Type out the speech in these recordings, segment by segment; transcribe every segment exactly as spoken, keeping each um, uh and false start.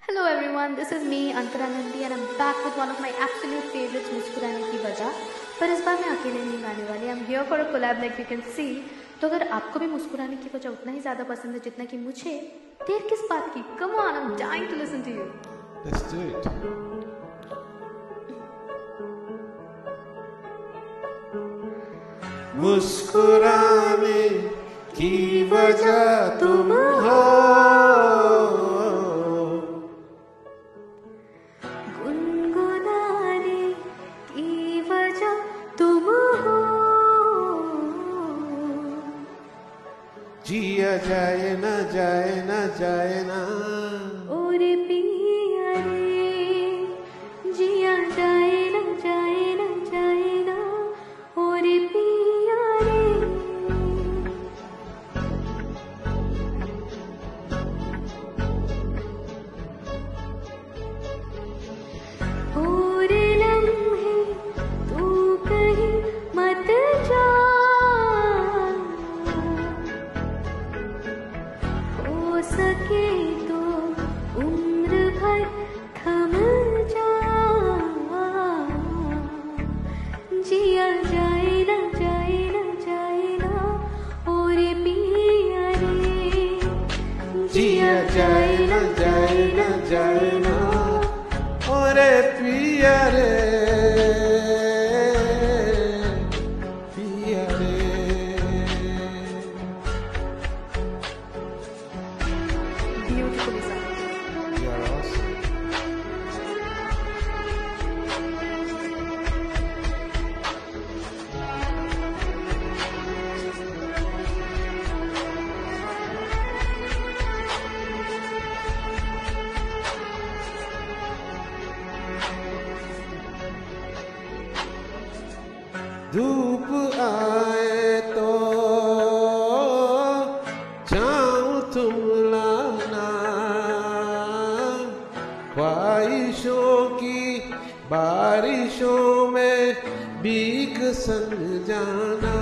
Hello everyone, this is me Antara Nandi and I'm back with one of my absolute favorites, मुस्कुराने की वजह। पर इस बार मैं अकेले नहीं गाने वाली। I'm here for a collab like you can see। तो अगर आपको भी मुस्कुराने की वजह उतना ही ज़्यादा पसंद है जितना कि मुझे, देर किस बात की? Come on, I'm dying to listen to you. Let's do it. मुस्कुराने की वजह तुम हो, गुनगुनाने की वजह तुम हो, जिया जाए न जाए न जाए ना, और पिया रे जिया जाए न जाए न जाए ना, और पिया रे। और लम्हे तू कहीं मत जा, हो सके तो उम्र भर थम जा, जिया जाए न जाए न जाए ना, और पिया रे जिया जाए न जाए न जाए ना, और पिया रे पिया रे। Beautifully sung. You're awesome. धूप आए तो छाँव तुम लाना, ख्वाहिशों की बारिशों में भीग संग जाना।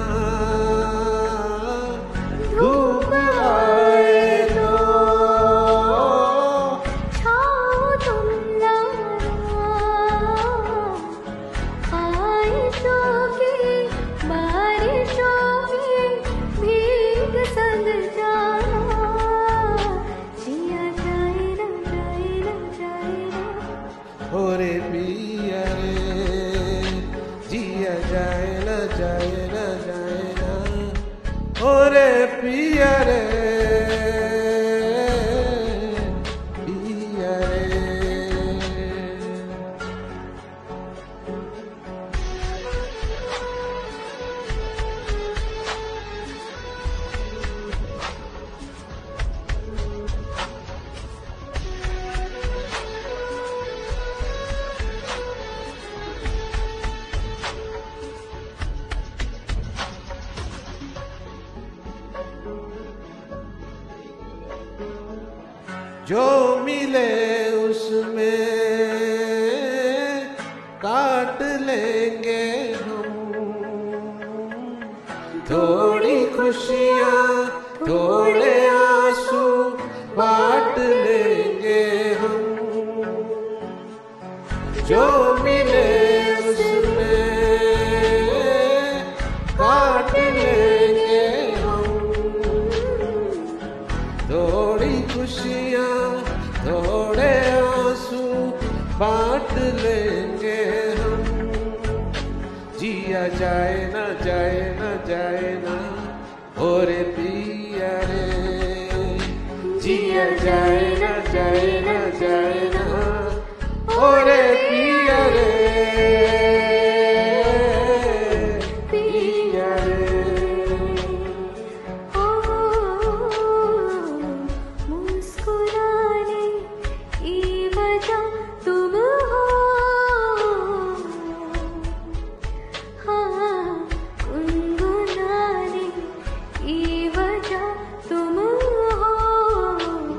धूप आए तो छाओ तुम लाना, ख्वाहिशों की बारिशों में भीग संग जाना, जिया जाए न जाए न जाए ना, ओरे पिया रे जिया जाए न जाए न जाए ना, ओरे पिया रे पिया रे। जो मिले उसमें काट लेंगे हम, थोड़ी खुशियाँ थोड़े आंसू बांट लेंगे हम। जो मिले उसमें काट लेंगे हम, थोड़ी खुशियाँ थोड़े आंसू बांट लेंगे हम। जिया जाए न जाए न जाए ना, और पिया रे जिया जाए न जाए न जाए ना, और पिया रे पिया रे। मुस्कुराने की वजह तुम हो, हाँ गुनगुनाने की वजह तुम हो,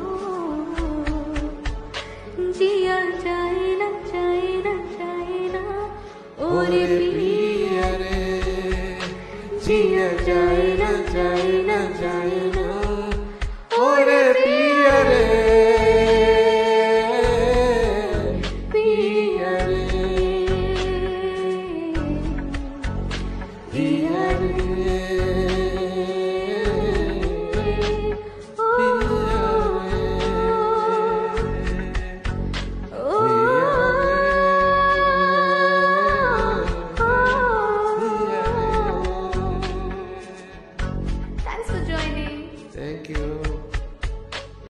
जिया जाए न जाए न जाए ना, और पिया रे जिया जाए न जाए न जाए ना, और पिया रे हिया रे